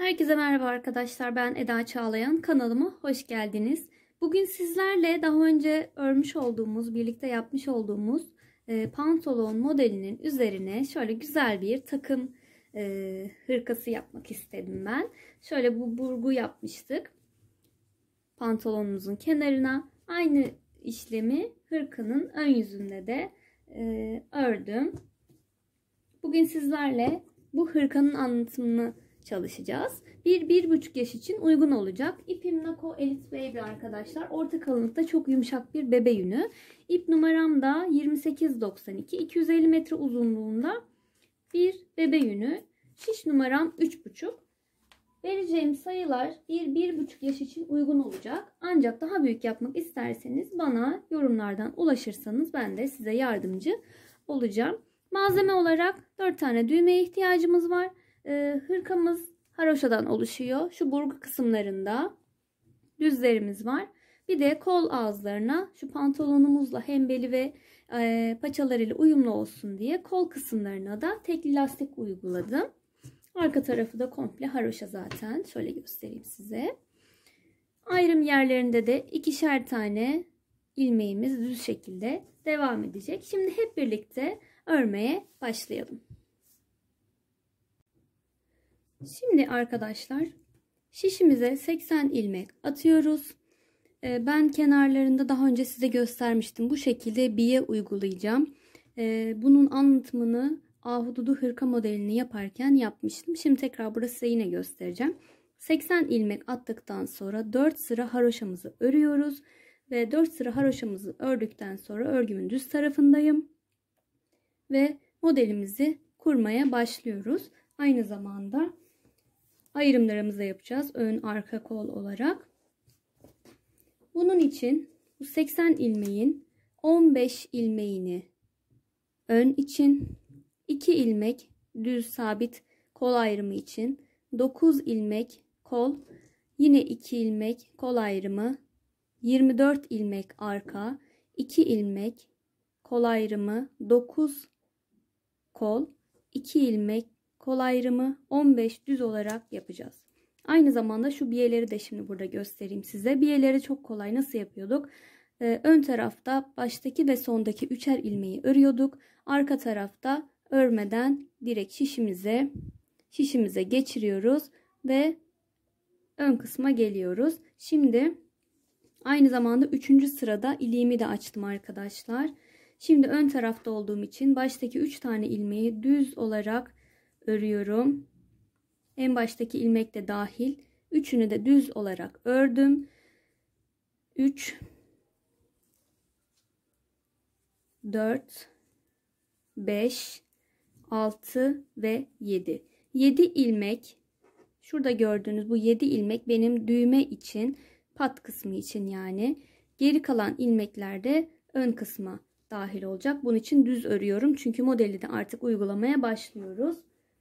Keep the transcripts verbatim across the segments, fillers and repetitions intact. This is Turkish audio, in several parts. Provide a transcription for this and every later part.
Herkese merhaba arkadaşlar. Ben Eda Çağlayan. Kanalıma hoş geldiniz. Bugün sizlerle daha önce örmüş olduğumuz, birlikte yapmış olduğumuz e, pantolon modelinin üzerine şöyle güzel bir takım e, hırkası yapmak istedim ben. Şöyle bu burgu yapmıştık. Pantolonumuzun kenarına aynı işlemi hırkanın ön yüzünde de e, ördüm. Bugün sizlerle bu hırkanın anlatımını çalışacağız. bir bir buçuk yaş için uygun olacak. İpim Nako Elite Baby arkadaşlar. Orta kalınlıkta çok yumuşak bir bebe yünü. İp numaram da yirmi sekiz doksan iki. iki yüz elli metre uzunluğunda bir bebe yünü. Şiş numaram üç buçuk. Vereceğim sayılar bir bir buçuk yaş için uygun olacak. Ancak daha büyük yapmak isterseniz bana yorumlardan ulaşırsanız ben de size yardımcı olacağım. Malzeme olarak dört tane düğmeye ihtiyacımız var. Ee, hırkamız haroşadan oluşuyor. Şu burgu kısımlarında düzlerimiz var. Bir de kol ağızlarına şu pantolonumuzla hem beli ve e, paçalarıyla uyumlu olsun diye kol kısımlarına da tekli lastik uyguladım. Arka tarafı da komple haroşa zaten. Şöyle göstereyim size. Ayrım yerlerinde de ikişer tane ilmeğimiz düz şekilde devam edecek. Şimdi hep birlikte örmeye başlayalım. Şimdi arkadaşlar şişimize seksen ilmek atıyoruz. Ben kenarlarında daha önce size göstermiştim. Bu şekilde biye uygulayacağım. Bunun anlatımını ahududu hırka modelini yaparken yapmıştım. Şimdi tekrar burası size yine göstereceğim. seksen ilmek attıktan sonra dört sıra haroşamızı örüyoruz. Ve dört sıra haroşamızı ördükten sonra örgümün düz tarafındayım. Ve modelimizi kurmaya başlıyoruz. Aynı zamanda ayrımlarımızı da yapacağız. Ön, arka, kol olarak. Bunun için bu seksen ilmeğin on beş ilmeğini ön için, iki ilmek düz sabit kol ayrımı için, dokuz ilmek kol, yine iki ilmek kol ayrımı, yirmi dört ilmek arka, iki ilmek kol ayrımı, dokuz kol, iki ilmek kol ayrımı, on beş düz olarak yapacağız. Aynı zamanda şu biyeleri de şimdi burada göstereyim size. Biyeleri çok kolay nasıl yapıyorduk? Ee, ön tarafta baştaki ve sondaki üçer ilmeği örüyorduk. Arka tarafta örmeden direkt şişimize şişimize geçiriyoruz ve ön kısma geliyoruz. Şimdi aynı zamanda üçüncü sırada iliğimi de açtım arkadaşlar. Şimdi ön tarafta olduğum için baştaki üç tane ilmeği düz olarak örüyorum. En baştaki ilmek de dahil. Üçünü de düz olarak ördüm. üç dört beş altı ve yedi. yedi ilmek. Şurada gördüğünüz bu yedi ilmek benim düğme için, pat kısmı için yani. Geri kalan ilmekler de ön kısma dahil olacak. Bunun için düz örüyorum. Çünkü modeli de artık uygulamaya başlıyoruz.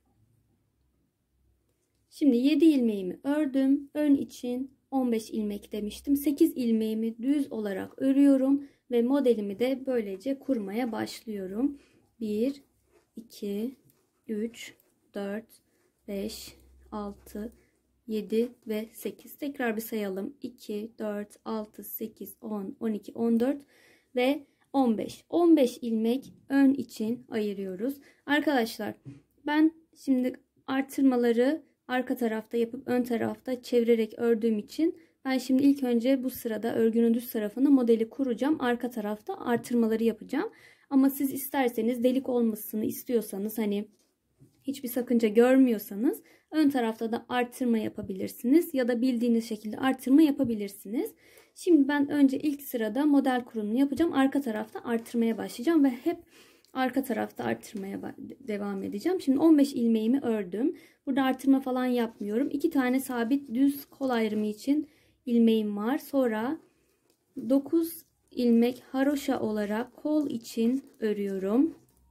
Şimdi yedi ilmeğimi ördüm. Ön için on beş ilmek demiştim. sekiz ilmeğimi düz olarak örüyorum. Ve modelimi de böylece kurmaya başlıyorum. bir, iki, üç, dört, beş, altı, yedi ve sekiz. Tekrar bir sayalım. iki, dört, altı, sekiz, on, on iki, on dört ve on beş. on beş ilmek ön için ayırıyoruz. Arkadaşlar ben şimdi artırmaları arka tarafta yapıp ön tarafta çevirerek ördüğüm için ben şimdi ilk önce bu sırada örgünün düz tarafında modeli kuracağım. Arka tarafta artırmaları yapacağım. Ama siz isterseniz delik olmasını istiyorsanız, hani hiçbir sakınca görmüyorsanız ön tarafta da artırma yapabilirsiniz. Ya da bildiğiniz şekilde artırma yapabilirsiniz. Şimdi ben önce ilk sırada model kurulumunu yapacağım. Arka tarafta artırmaya başlayacağım ve hep arka tarafta artırmaya devam edeceğim. Şimdi on beş ilmeğimi ördüm. Burada artırma falan yapmıyorum. iki tane sabit düz kol ayrımı için ilmeğim var. Sonra dokuz ilmek haroşa olarak kol için örüyorum.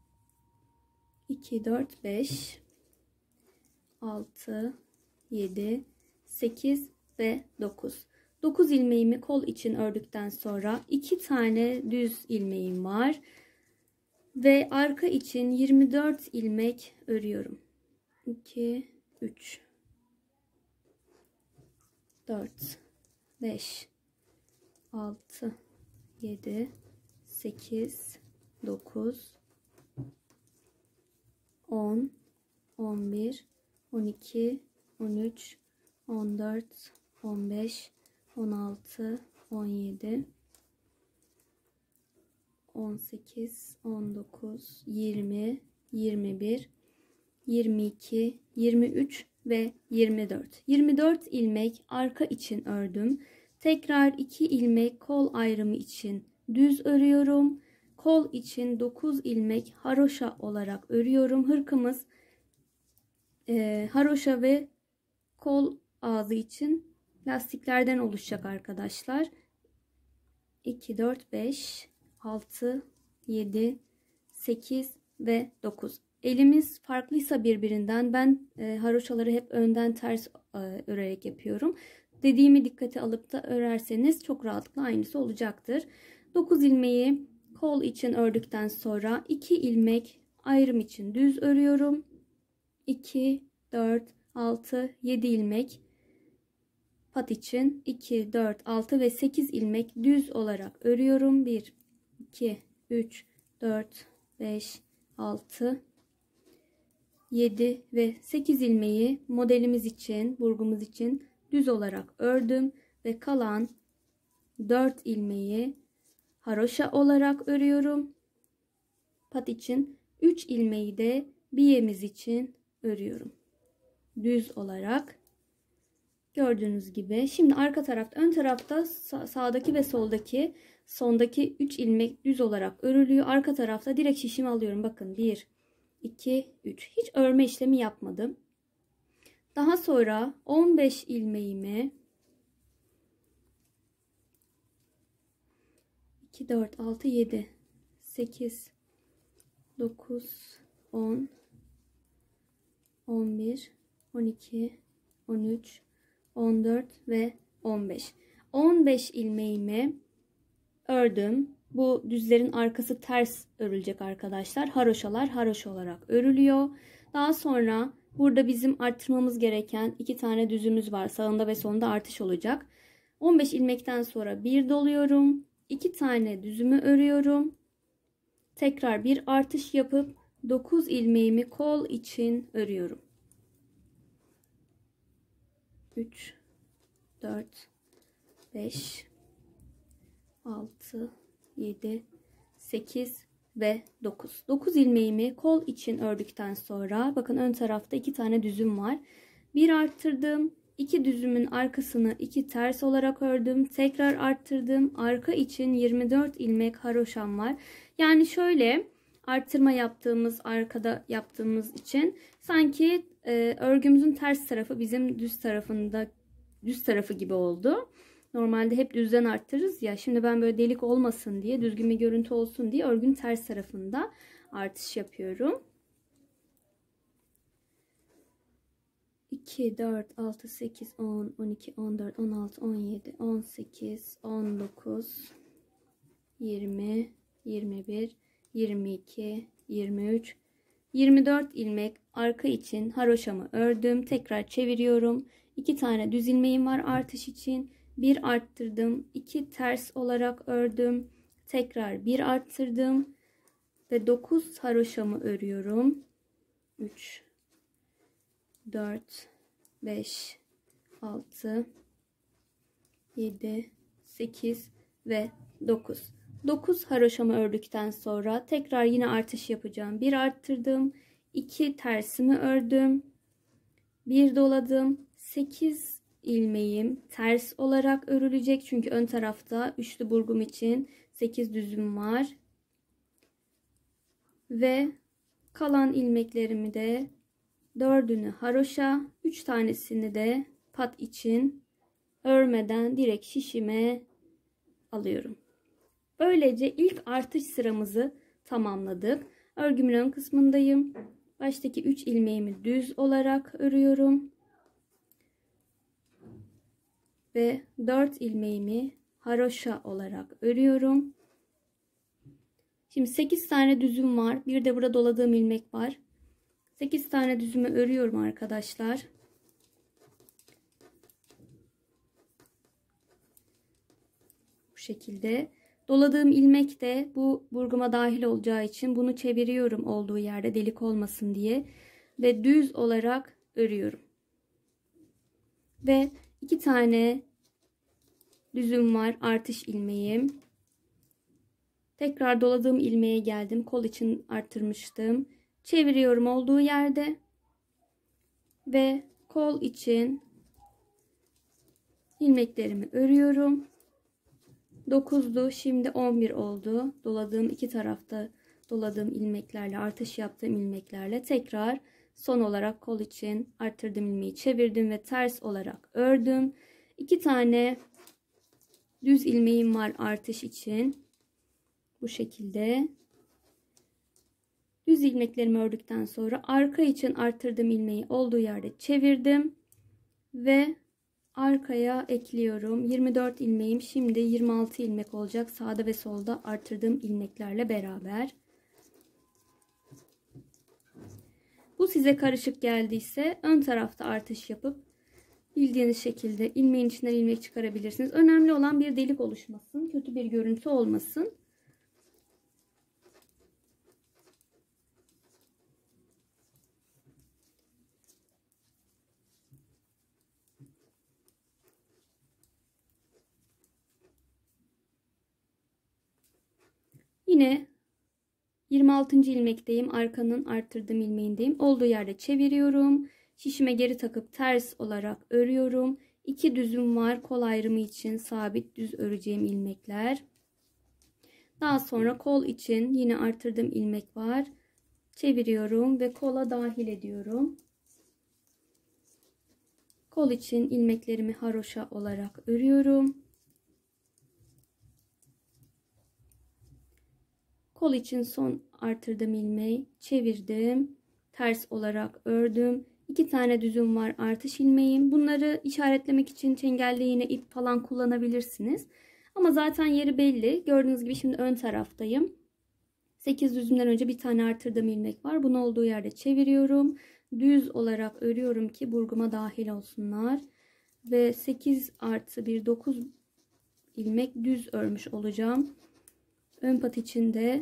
iki, dört, beş, altı, yedi, sekiz ve dokuz. dokuz ilmeğimi kol için ördükten sonra iki tane düz ilmeğim var. Ve arka için yirmi dört ilmek örüyorum. iki, üç, dört, beş, altı, yedi, sekiz, dokuz, on, on bir, on iki, on üç, on dört, on beş, on altı, on yedi, on sekiz, on dokuz, yirmi, yirmi bir, yirmi iki, yirmi üç ve yirmi dört. yirmi dört ilmek arka için ördüm. Tekrar iki ilmek kol ayrımı için düz örüyorum. Kol için dokuz ilmek haroşa olarak örüyorum. Hırkamız e, haroşa ve kol ağzı için lastiklerden oluşacak arkadaşlar. iki, dört, beş, altı, yedi, sekiz ve dokuz. Elimiz farklıysa birbirinden ben e, haroşaları hep önden ters e, örerek yapıyorum. Dediğimi dikkate alıp da örerseniz çok rahatlıkla aynısı olacaktır. dokuz ilmeği kol için ördükten sonra iki ilmek ayrım için düz örüyorum. iki, dört, altı, yedi ilmek pat için iki, dört, altı ve sekiz ilmek düz olarak örüyorum. bir, iki, üç, dört, beş, altı, yedi ve sekiz ilmeği modelimiz için, burgumuz için düz olarak ördüm ve kalan dört ilmeği haroşa olarak örüyorum. Pat için üç ilmeği de biyemiz için örüyorum. Düz olarak. Gördüğünüz gibi. Şimdi arka tarafta, ön tarafta sağdaki ve soldaki sondaki üç ilmek düz olarak örülüyor. Arka tarafta direkt şişimi alıyorum. Bakın bir, iki, üç. Hiç örme işlemi yapmadım. Daha sonra on beş ilmeğimi iki, dört, altı, yedi, sekiz, dokuz, on, on bir, on iki, on üç, on dört ve on beş. on beş ilmeğimi ördüm. Bu düzlerin arkası ters örülecek arkadaşlar. Haroşalar haroşa olarak örülüyor. Daha sonra burada bizim arttırmamız gereken iki tane düzümüz var. Sağında ve solunda artış olacak. on beş ilmekten sonra bir doluyorum. iki tane düzümü örüyorum. Tekrar bir artış yapıp dokuz ilmeğimi kol için örüyorum. üç, dört, beş, altı, yedi, sekiz ve dokuz. dokuz ilmeğimi kol için ördükten sonra bakın ön tarafta iki tane düzüm var. Bir arttırdım. iki düzümün arkasını iki ters olarak ördüm. Tekrar arttırdım. Arka için yirmi dört ilmek haroşam var. Yani şöyle arttırma yaptığımız, arkada yaptığımız için sanki e, örgümüzün ters tarafı bizim düz tarafında düz tarafı gibi oldu. Normalde hep düzden arttırırız ya. Şimdi ben böyle delik olmasın diye, düzgün bir görüntü olsun diye örgünün ters tarafında artış yapıyorum. iki, dört, altı, sekiz, on, on iki, on dört, on altı, on yedi, on sekiz, on dokuz, yirmi, yirmi bir, yirmi iki, yirmi üç, yirmi dört ilmek arka için haroşamı ördüm. Tekrar çeviriyorum. iki tane düz ilmeğim var artış için. bir arttırdım. iki ters olarak ördüm. Tekrar bir arttırdım. Ve dokuz haroşamı örüyorum. üç, dört, beş, altı, yedi, sekiz ve dokuz. dokuz haroşamı ördükten sonra tekrar yine artış yapacağım. bir arttırdım. iki tersimi ördüm. bir doladım. sekiz ilmeğim ters olarak örülecek. Çünkü ön tarafta üçlü burgum için sekiz düzüm var. Ve kalan ilmeklerimi de dördünü haroşa, üç tanesini de pat için örmeden direkt şişime alıyorum. Böylece ilk artış sıramızı tamamladık. Örgümün ön kısmındayım. Baştaki üç ilmeğimi düz olarak örüyorum. Ve dört ilmeğimi haroşa olarak örüyorum. Şimdi sekiz tane düzüm var. Bir de burada doladığım ilmek var. sekiz tane düzümü örüyorum arkadaşlar. şekilde. Doladığım ilmek de bu burguma dahil olacağı için bunu çeviriyorum olduğu yerde delik olmasın diye ve düz olarak örüyorum. Ve iki tane düzüm var, artış ilmeğim. Tekrar doladığım ilmeğe geldim. Kol için arttırmıştım. Çeviriyorum olduğu yerde ve kol için ilmeklerimi örüyorum. dokuzdu, şimdi on bir oldu. Doladığım iki tarafta doladığım ilmeklerle, artış yaptığım ilmeklerle tekrar son olarak kol için arttırdığım ilmeği çevirdim ve ters olarak ördüm. iki tane düz ilmeğim var artış için. Bu şekilde. Düz ilmeklerimi ördükten sonra arka için arttırdığım ilmeği olduğu yerde çevirdim ve arkaya ekliyorum. yirmi dört ilmeğim şimdi yirmi altı ilmek olacak. Sağda ve solda arttırdığım ilmeklerle beraber. Bu size karışık geldiyse ön tarafta artış yapıp bildiğiniz şekilde ilmeğin içinden ilmek çıkarabilirsiniz. Önemli olan bir delik oluşmasın. Kötü bir görüntü olmasın. Yine yirmi altıncı ilmekteyim. Arkanın arttırdığım ilmeğindeyim. Olduğu yerde çeviriyorum. Şişime geri takıp ters olarak örüyorum. İki düzüm var. Kol ayrımı için sabit düz öreceğim ilmekler. Daha sonra kol için yine arttırdığım ilmek var. Çeviriyorum ve kola dahil ediyorum. Kol için ilmeklerimi haroşa olarak örüyorum. Kol için son arttırdığım ilmeği çevirdim. Ters olarak ördüm. İki tane düzüm var artış ilmeğim. Bunları işaretlemek için çengelde yine ip falan kullanabilirsiniz. Ama zaten yeri belli. Gördüğünüz gibi şimdi ön taraftayım. sekiz düzümden önce bir tane arttırdığım ilmek var. Bunu olduğu yerde çeviriyorum. Düz olarak örüyorum ki burguma dahil olsunlar. Ve sekiz artı bir dokuz ilmek düz örmüş olacağım. Ön pat içinde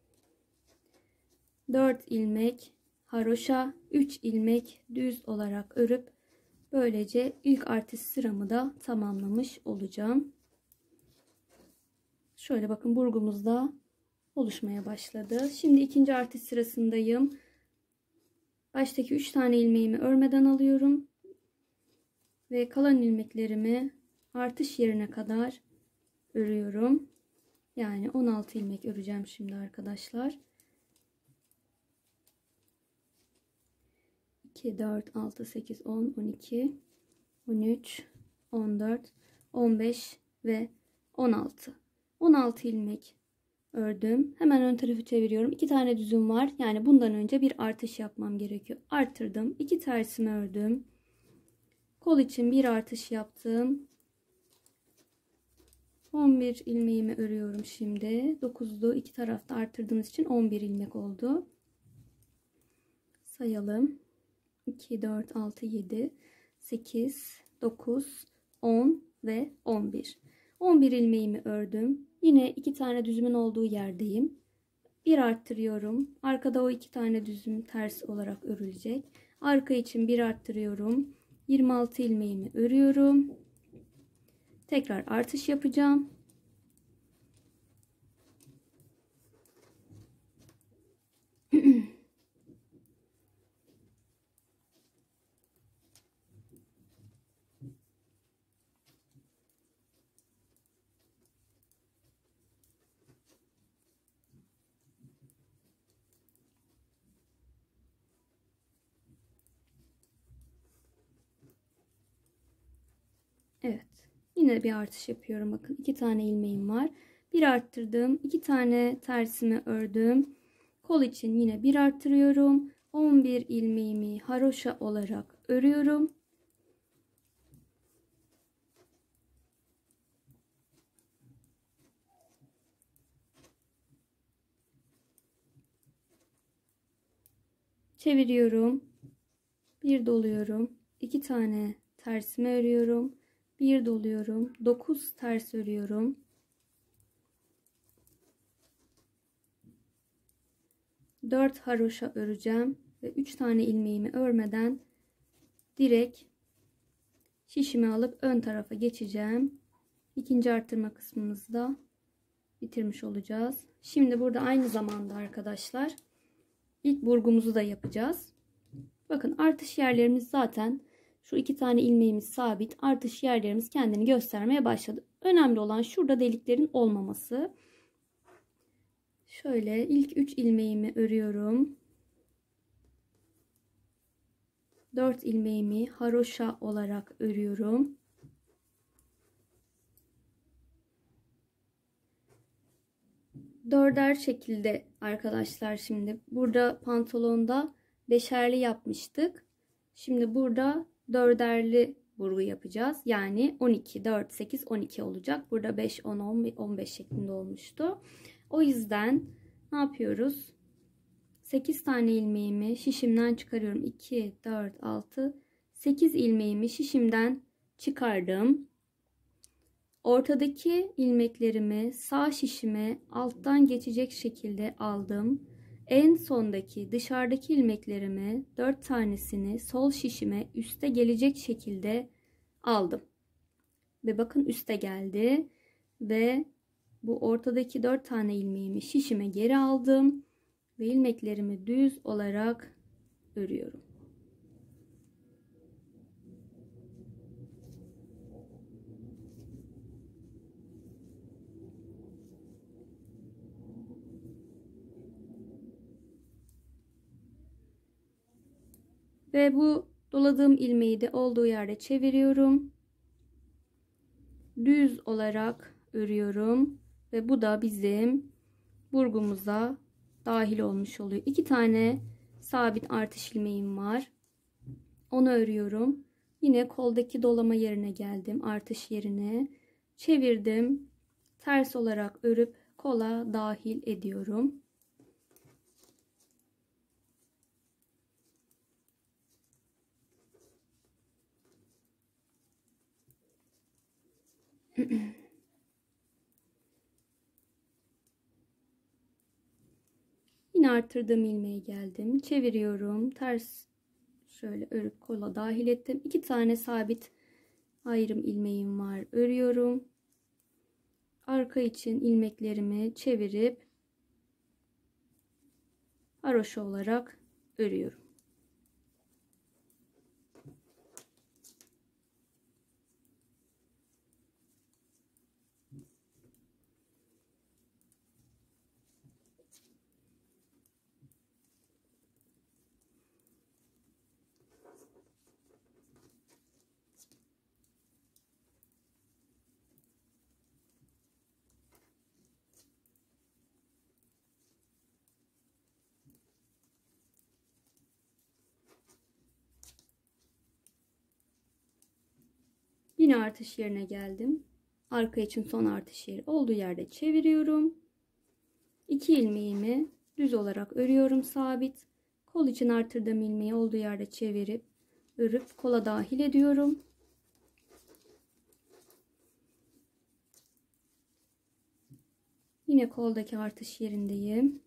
dört ilmek haroşa, üç ilmek düz olarak örüp böylece ilk artış sıramı da tamamlamış olacağım. Şöyle bakın burgumuz da oluşmaya başladı. Şimdi ikinci artış sırasındayım. Baştaki üç tane ilmeğimi örmeden alıyorum ve kalan ilmeklerimi artış yerine kadar örüyorum. Yani on altı ilmek öreceğim şimdi arkadaşlar. iki, dört, altı, sekiz, on, on iki, on üç, on dört, on beş ve on altı. on altı ilmek ördüm. Hemen ön tarafı çeviriyorum. iki tane düzüm var. Yani bundan önce bir artış yapmam gerekiyor. Arttırdım. iki tersimi ördüm. Kol için bir artış yaptım. on bir ilmeğimi örüyorum şimdi. dokuzdu. İki tarafta arttırdığımız için on bir ilmek oldu. Sayalım. iki, dört, altı, yedi, sekiz, dokuz, on ve on bir. on bir ilmeğimi ördüm. Yine iki tane düzümün olduğu yerdeyim. Bir arttırıyorum. Arkada o iki tane düzüm ters olarak örülecek. Arka için bir arttırıyorum. yirmi altı ilmeğimi örüyorum. Tekrar artış yapacağım. Evet. Yine bir artış yapıyorum. Bakın iki tane ilmeğim var. Bir arttırdım. iki tane tersimi ördüm. Kol için yine bir arttırıyorum. on bir ilmeğimi haroşa olarak örüyorum. Çeviriyorum. Bir doluyorum. iki tane tersimi örüyorum. Bir doluyorum. dokuz ters örüyorum. dört haroşa öreceğim ve üç tane ilmeğimi örmeden direkt şişimi alıp ön tarafa geçeceğim. İkinci arttırma kısmımızda bitirmiş olacağız. Şimdi burada aynı zamanda arkadaşlar ilk burgumuzu da yapacağız. Bakın artış yerlerimiz zaten şu iki tane ilmeğimiz sabit. Artış yerlerimiz kendini göstermeye başladı. Önemli olan şurada deliklerin olmaması. Şöyle ilk üç ilmeğimi örüyorum. dört ilmeğimi haroşa olarak örüyorum. Dörder şekilde arkadaşlar, şimdi burada pantolonda beşerli yapmıştık. Şimdi burada dörderli burgu yapacağız. Yani on iki, dört, sekiz, on iki olacak. Burada beş, on, on beş şeklinde olmuştu. O yüzden ne yapıyoruz? sekiz tane ilmeğimi şişimden çıkarıyorum. iki, dört, altı, sekiz ilmeğimi şişimden çıkardım. Ortadaki ilmeklerimi sağ şişime alttan geçecek şekilde aldım. En sondaki dışarıdaki ilmeklerimi dört tanesini sol şişime üste gelecek şekilde aldım. Ve bakın üste geldi. Ve bu ortadaki dört tane ilmeğimi şişime geri aldım. Ve ilmeklerimi düz olarak örüyorum. Ve bu doladığım ilmeği de olduğu yerde çeviriyorum. Düz olarak örüyorum. Ve bu da bizim burgumuza dahil olmuş oluyor. İki tane sabit artış ilmeğim var. Onu örüyorum. Yine koldaki dolama yerine geldim. Artış yerine çevirdim. Ters olarak örüp kola dahil ediyorum. Yine arttırdığım ilmeğe geldim. Çeviriyorum. Ters şöyle örüp kola dahil ettim. İki tane sabit ayrım ilmeğim var. Örüyorum. Arka için ilmeklerimi çevirip haroşa olarak örüyorum. Yine artış yerine geldim. Arka için son artış yeri olduğu yerde çeviriyorum. İki ilmeğimi düz olarak örüyorum sabit. Kol için artırdığım ilmeği olduğu yerde çevirip örüp kola dahil ediyorum. Yine koldaki artış yerindeyim.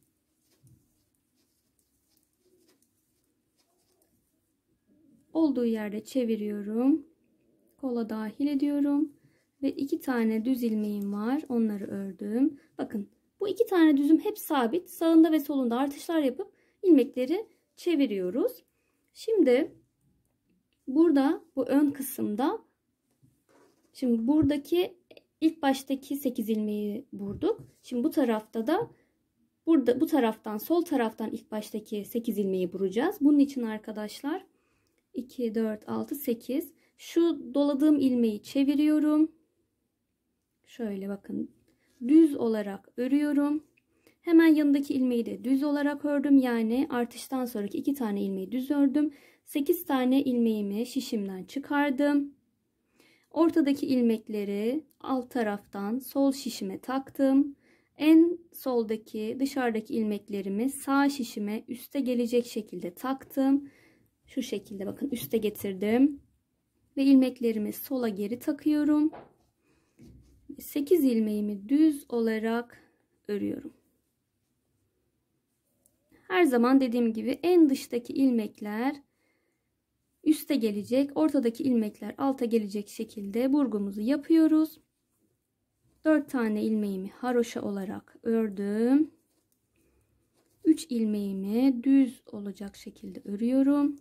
Olduğu yerde çeviriyorum. Kola dahil ediyorum. Ve iki tane düz ilmeğim var. Onları ördüm. Bakın bu iki tane düzüm hep sabit. Sağında ve solunda artışlar yapıp ilmekleri çeviriyoruz. Şimdi burada bu ön kısımda, şimdi buradaki ilk baştaki sekiz ilmeği vurduk. Şimdi bu tarafta da burada bu taraftan sol taraftan ilk baştaki sekiz ilmeği vuracağız. Bunun için arkadaşlar iki, dört, altı, sekiz. Şu doladığım ilmeği çeviriyorum. Şöyle bakın. Düz olarak örüyorum. Hemen yanındaki ilmeği de düz olarak ördüm. Yani artıştan sonraki iki tane ilmeği düz ördüm. sekiz tane ilmeğimi şişimden çıkardım. Ortadaki ilmekleri alt taraftan sol şişime taktım. En soldaki dışarıdaki ilmeklerimi sağ şişime üste gelecek şekilde taktım. Şu şekilde bakın üste getirdim. Ve ilmeklerimi sola geri takıyorum. sekiz ilmeğimi düz olarak örüyorum. Her zaman dediğim gibi en dıştaki ilmekler üste gelecek, ortadaki ilmekler alta gelecek şekilde burgumuzu yapıyoruz. dört tane ilmeğimi haroşa olarak ördüm. üç ilmeğimi düz olacak şekilde örüyorum.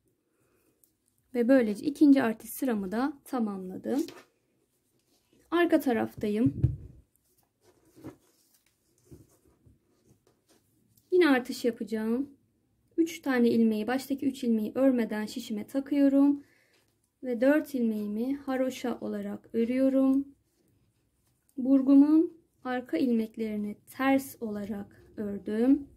Ve böylece ikinci artış sıramı da tamamladım. Arka taraftayım. Yine artış yapacağım. üç tane ilmeği, baştaki üç ilmeği örmeden şişime takıyorum. Ve dört ilmeğimi haroşa olarak örüyorum. Burgumun arka ilmeklerini ters olarak ördüm.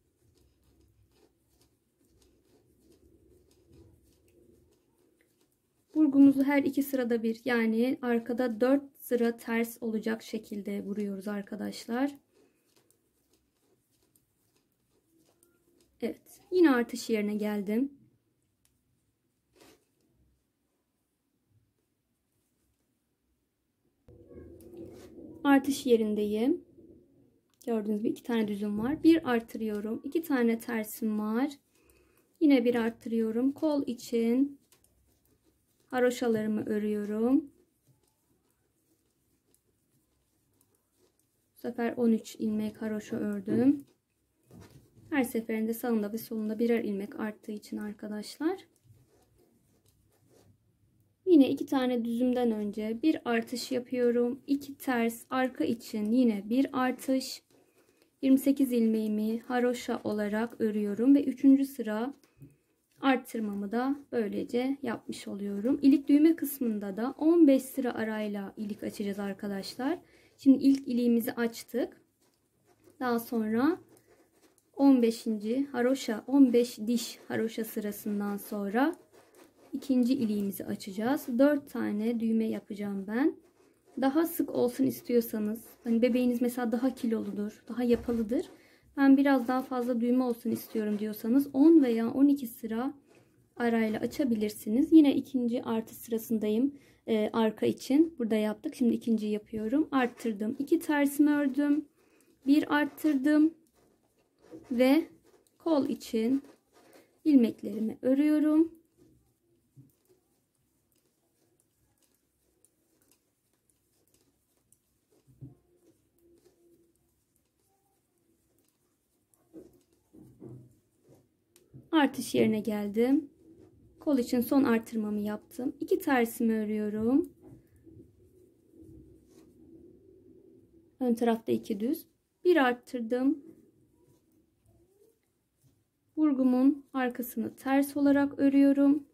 Burgumuzu her iki sırada bir, yani arkada dört sıra ters olacak şekilde vuruyoruz arkadaşlar. Evet, yine artış yerine geldim. Artış yerindeyim. Gördüğünüz gibi iki tane düzüm var. Bir artırıyorum. iki tane tersim var. Yine bir artırıyorum. Kol için haroşalarımı örüyorum. Bu sefer on üç ilmek haroşa ördüm. Her seferinde sağında ve solunda birer ilmek arttığı için arkadaşlar. Yine iki tane düzümden önce bir artış yapıyorum. iki ters, arka için yine bir artış. yirmi sekiz ilmeğimi haroşa olarak örüyorum ve üçüncü sıra arttırmamı da böylece yapmış oluyorum. İlik düğme kısmında da on beş sıra arayla ilik açacağız arkadaşlar. Şimdi ilk iliğimizi açtık. Daha sonra on beşinci haroşa, on beş diş haroşa sırasından sonra ikinci iliğimizi açacağız. dört tane düğme yapacağım ben. Daha sık olsun istiyorsanız, hani bebeğiniz mesela daha kiloludur, daha yapalıdır. Ben biraz daha fazla düğme olsun istiyorum diyorsanız on veya on iki sıra arayla açabilirsiniz. Yine ikinci artış sırasındayım. Ee, arka için burada yaptık. Şimdi ikinciyi yapıyorum. Arttırdım. iki tersimi ördüm. Bir arttırdım. Ve kol için ilmeklerimi örüyorum. Artış yerine geldim. Kol için son artırmamı yaptım. iki tersimi örüyorum. Ön tarafta iki düz. Bir arttırdım. Burgumun arkasını ters olarak örüyorum.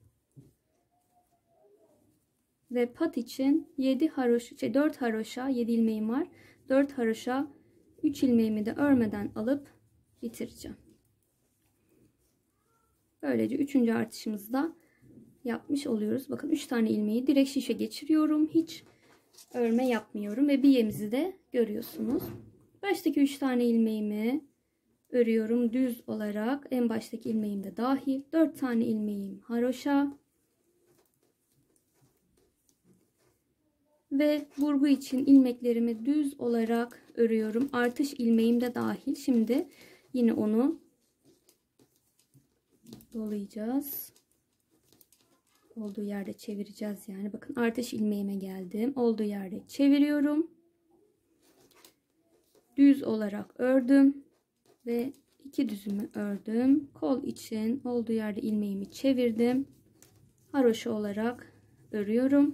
Ve pat için yedi haroşa, şey dört haroşa, yedi ilmeğim var. dört haroşa, üç ilmeğimi de örmeden alıp bitireceğim. Böylece üçüncü artışımızı da yapmış oluyoruz. Bakın üç tane ilmeği direkt şişe geçiriyorum. Hiç örme yapmıyorum ve biyemizi de görüyorsunuz. Baştaki üç tane ilmeğimi örüyorum düz olarak. En baştaki ilmeğim de dahil. dört tane ilmeğim haroşa. Ve burgu için ilmeklerimi düz olarak örüyorum. Artış ilmeğim de dahil. Şimdi yine onu dolayacağız. Olduğu yerde çevireceğiz yani. Bakın artış ilmeğime geldim. Olduğu yerde çeviriyorum. Düz olarak ördüm. Ve iki düzümü ördüm. Kol için olduğu yerde ilmeğimi çevirdim. Haroşa olarak örüyorum.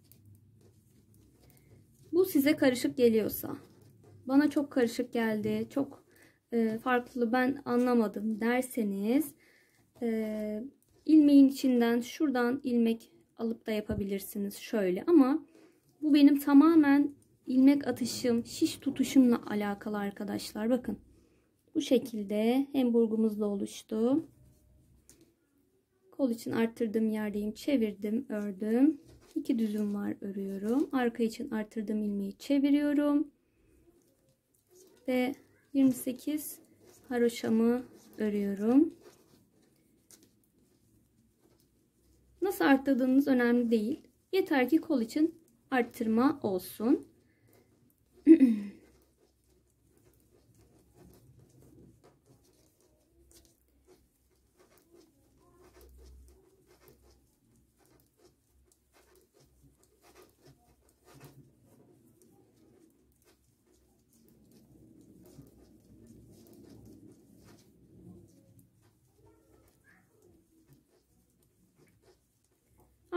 Bu size karışık geliyorsa, bana çok karışık geldi, çok e, farklı, ben anlamadım derseniz e, ilmeğin içinden şuradan ilmek alıp da yapabilirsiniz şöyle. Ama bu benim tamamen ilmek atışım, şiş tutuşumla alakalı arkadaşlar. Bakın bu şekilde hem burgumuz da oluştu. Kol için arttırdığım yerdeyim, çevirdim, ördüm. İki düzüm var, örüyorum. Arka için arttırdığım ilmeği çeviriyorum. Ve yirmi sekiz haroşamı örüyorum. Nasıl arttırdığınız önemli değil. Yeter ki kol için arttırma olsun.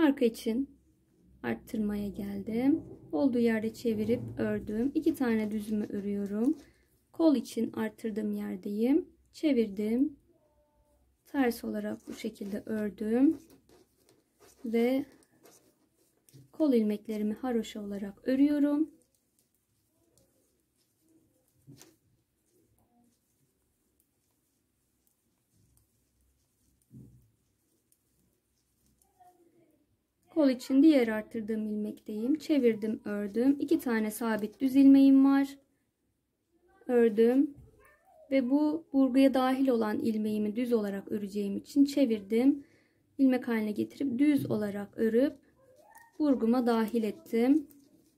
Arka için arttırmaya geldim. Olduğu yerde çevirip ördüm. iki tane düzümü örüyorum. Kol için arttırdığım yerdeyim. Çevirdim. Ters olarak bu şekilde ördüm. Ve kol ilmeklerimi haroşa olarak örüyorum. Kol için diğer arttırdığım ilmekteyim. Çevirdim, ördüm. iki tane sabit düz ilmeğim var. Ördüm. Ve bu burguya dahil olan ilmeğimi düz olarak öreceğim için çevirdim. İlmek haline getirip düz olarak örüp burguma dahil ettim.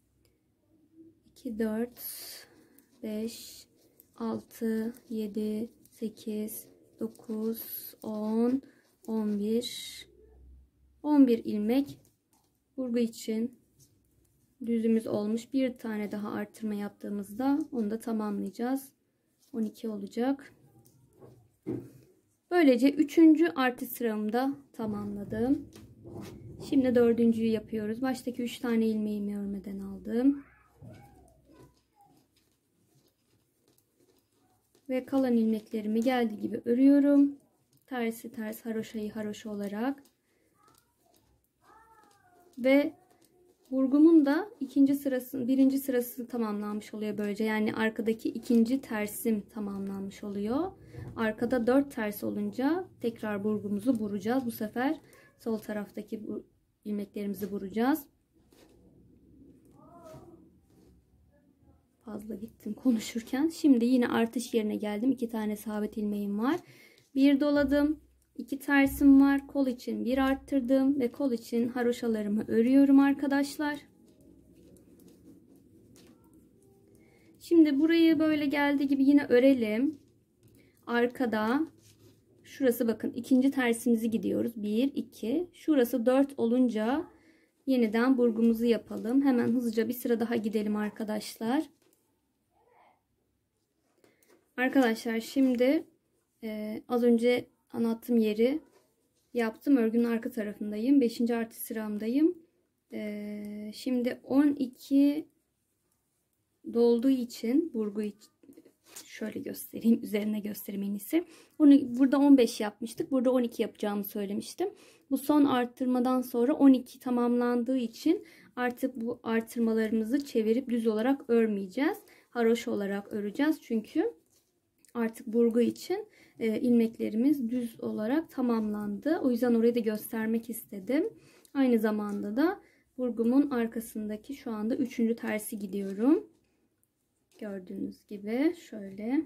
iki, dört, beş, altı, yedi, sekiz, dokuz, on, on bir, on bir ilmek burgu için düzümüz olmuş. Bir tane daha artırma yaptığımızda onu da tamamlayacağız. on iki olacak. Böylece üçüncü artış sıramı da tamamladım. Şimdi dördüncüyü yapıyoruz. Baştaki üç tane ilmeğimi örmeden aldım. Ve kalan ilmeklerimi geldiği gibi örüyorum. Tersi ters, haroşayı haroşa olarak. Ve burgumun da ikinci sırası, birinci sırası tamamlanmış oluyor böylece. Yani arkadaki ikinci tersim tamamlanmış oluyor. Arkada dört ters olunca tekrar burgumuzu vuracağız. Bu sefer sol taraftaki bu ilmeklerimizi vuracağız. Fazla gittim konuşurken. Şimdi yine artış yerine geldim. İki tane sabit ilmeğim var. Bir doladım. İki tersim var. Kol için bir arttırdım ve kol için haroşalarımı örüyorum arkadaşlar. Şimdi burayı böyle geldiği gibi yine örelim. Arkada şurası bakın ikinci tersimizi gidiyoruz. bir, iki. Şurası dört olunca yeniden burgumuzu yapalım. Hemen hızlıca bir sıra daha gidelim arkadaşlar. Arkadaşlar şimdi e, az önce anlattığım yeri yaptım. Örgünün arka tarafındayım. beşinci artış sıramdayım. E, şimdi on iki dolduğu için burgu için şöyle göstereyim. Üzerine göstereyim en iyisi. Bunu, burada on beş yapmıştık. Burada on iki yapacağımı söylemiştim. Bu son arttırmadan sonra on iki tamamlandığı için artık bu arttırmalarımızı çevirip düz olarak örmeyeceğiz. Haroşa olarak öreceğiz. Çünkü artık burgu için e, ilmeklerimiz düz olarak tamamlandı. O yüzden orayı da göstermek istedim. Aynı zamanda da burgumun arkasındaki şu anda üçüncü tersi gidiyorum. Gördüğünüz gibi şöyle.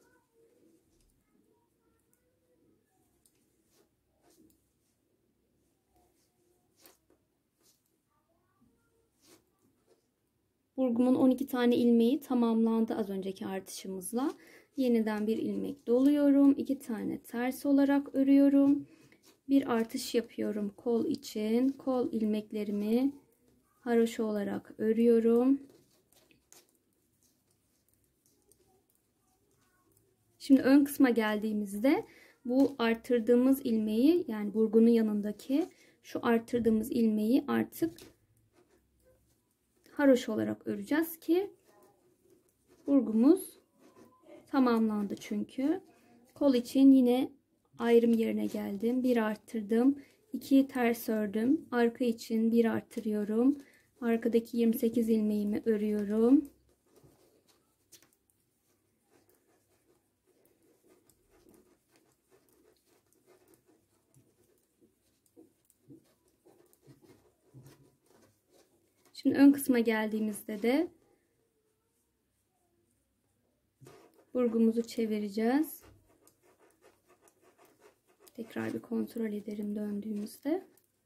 Burgumun on iki tane ilmeği tamamlandı az önceki artışımızla. Yeniden bir ilmek doluyorum. iki tane ters olarak örüyorum. Bir artış yapıyorum kol için. Kol ilmeklerimi haroşa olarak örüyorum. Şimdi ön kısma geldiğimizde bu arttırdığımız ilmeği, yani burgunun yanındaki şu arttırdığımız ilmeği artık haroşa olarak öreceğiz ki burgumuz tamamlandı çünkü. Kol için yine ayrım yerine geldim. Bir arttırdım. iki ters ördüm. Arka için bir arttırıyorum. Arkadaki yirmi sekiz ilmeğimi örüyorum. Şimdi ön kısma geldiğimizde de burgumuzu çevireceğiz. Tekrar bir kontrol ederim döndüğümüzde.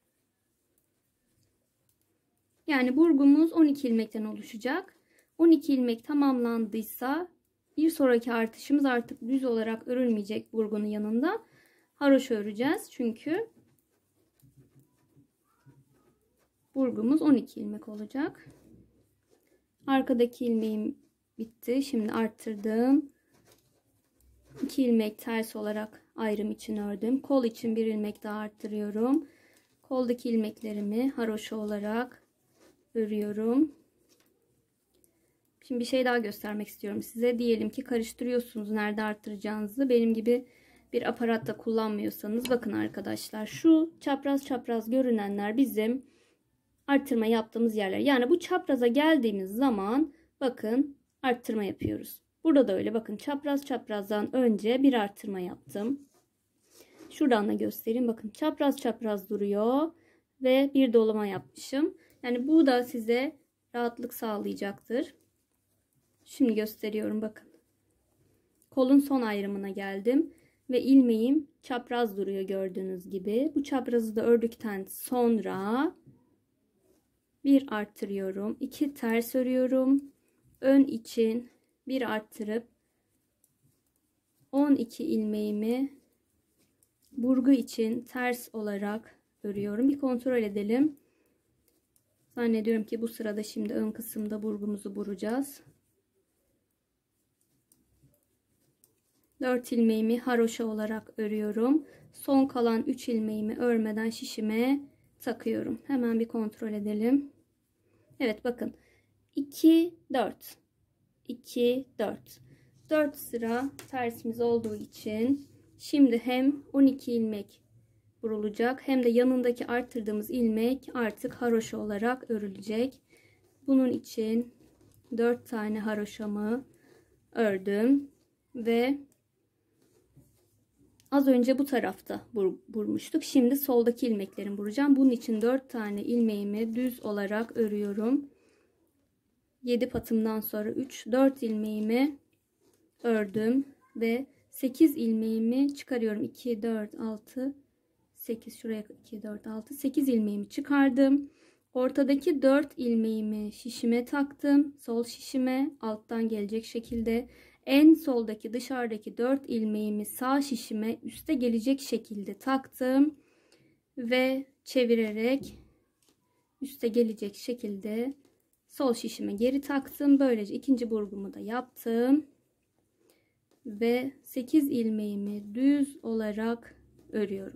Yani burgumuz on iki ilmekten oluşacak. on iki ilmek tamamlandıysa bir sonraki artışımız artık düz olarak örülmeyecek burgunun yanında. Haroşa öreceğiz. Çünkü burgumuz on iki ilmek olacak. Arkadaki ilmeğim bitti. Şimdi arttırdım. iki ilmek ters olarak ayrım için ördüm. Kol için bir ilmek daha arttırıyorum. koldaki ilmeklerimi haroşa olarak örüyorum. Şimdi bir şey daha göstermek istiyorum size. Diyelim ki karıştırıyorsunuz nerede arttıracağınızı. Benim gibi bir aparat da kullanmıyorsanız bakın arkadaşlar. Şu çapraz çapraz görünenler bizim arttırma yaptığımız yerler. Yani bu çapraza geldiğimiz zaman bakın arttırma yapıyoruz. Burada da öyle. Bakın çapraz çaprazdan önce bir arttırma yaptım. Şuradan da göstereyim. Bakın çapraz çapraz duruyor ve bir dolama yapmışım. Yani bu da size rahatlık sağlayacaktır. Şimdi gösteriyorum bakın. Kolun son ayrımına geldim ve ilmeğim çapraz duruyor gördüğünüz gibi. Bu çaprazı da ördükten sonra bir arttırıyorum. iki ters örüyorum. Ön için bir arttırıp on iki ilmeğimi burgu için ters olarak örüyorum. Bir kontrol edelim. Zannediyorum ki bu sırada şimdi ön kısımda burgumuzu vuracağız. dört ilmeğimi haroşa olarak örüyorum. Son kalan üç ilmeğimi örmeden şişime takıyorum. Hemen bir kontrol edelim. Evet bakın. iki dört iki dört dört sıra tersimiz olduğu için şimdi hem on iki ilmek vurulacak hem de yanındaki arttırdığımız ilmek artık haroşa olarak örülecek. Bunun için dört tane haroşamı ördüm ve az önce bu tarafta vur, vurmuştuk. Şimdi soldaki ilmeklerimi vuracağım. Bunun için dört tane ilmeğimi düz olarak örüyorum. yedi patımdan sonra üç dört ilmeğimi ördüm ve sekiz ilmeğimi çıkarıyorum. iki dört altı sekiz şuraya iki dört altı sekiz ilmeğimi çıkardım. Ortadaki dört ilmeğimi şişime taktım. Sol şişime alttan gelecek şekilde. En soldaki dışarıdaki dört ilmeğimi sağ şişime üste gelecek şekilde taktım ve çevirerek üste gelecek şekilde sol şişime geri taktım. Böylece ikinci burgumu da yaptım ve sekiz ilmeğimi düz olarak örüyorum.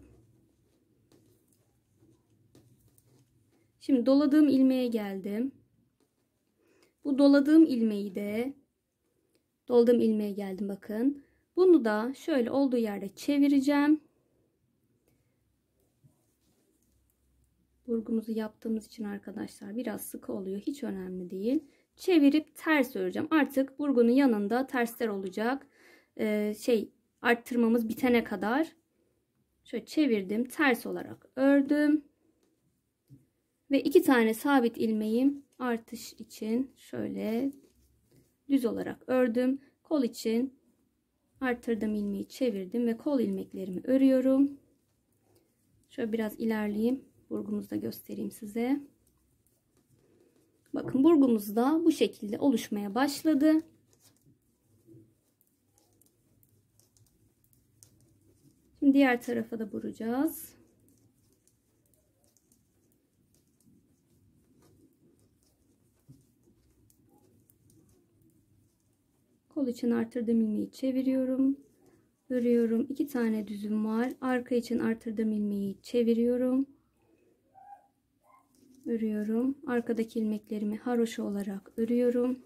Şimdi doladığım ilmeğe geldim. Bu doladığım ilmeği de doldum ilmeğe geldim bakın. Bunu da şöyle olduğu yerde çevireceğim. Burgumuzu yaptığımız için arkadaşlar biraz sıkı oluyor. Hiç önemli değil. Çevirip ters öreceğim. Artık burgunun yanında tersler olacak. Ee, şey arttırmamız bitene kadar. Şöyle çevirdim. Ters olarak ördüm. Ve iki tane sabit ilmeğim artış için şöyle düz olarak ördüm. Kol için arttırdım ilmeği çevirdim ve kol ilmeklerimi örüyorum. Şöyle biraz ilerleyeyim. Burgumuzu da göstereyim size. Bakın burgumuz da bu şekilde oluşmaya başladı. Şimdi diğer tarafa da vuracağız. Kol için arttırdığım ilmeği çeviriyorum. Örüyorum. İki tane düzüm var. Arka için arttırdığım ilmeği çeviriyorum. Örüyorum. Arkadaki ilmeklerimi haroşa olarak örüyorum.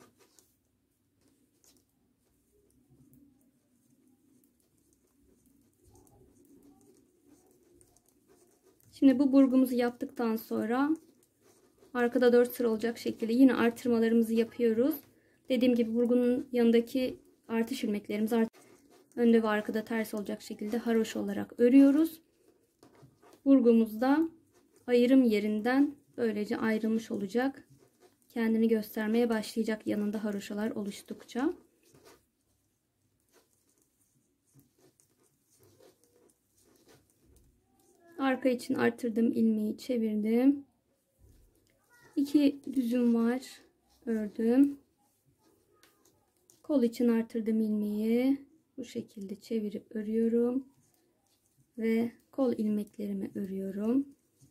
Şimdi bu burgumuzu yaptıktan sonra arkada dört sıra olacak şekilde yine artırmalarımızı yapıyoruz. Dediğim gibi burgunun yanındaki artış ilmeklerimizi art önde ve arkada ters olacak şekilde haroşa olarak örüyoruz. Burgumuzda ayrım yerinden böylece ayrılmış olacak. Kendini göstermeye başlayacak yanında haroşalar oluştukça. Arka için arttırdığım ilmeği çevirdim. İki düzüm var. Ördüm. Kol için arttırdığım ilmeği bu şekilde çevirip örüyorum. Ve kol ilmeklerimi örüyorum.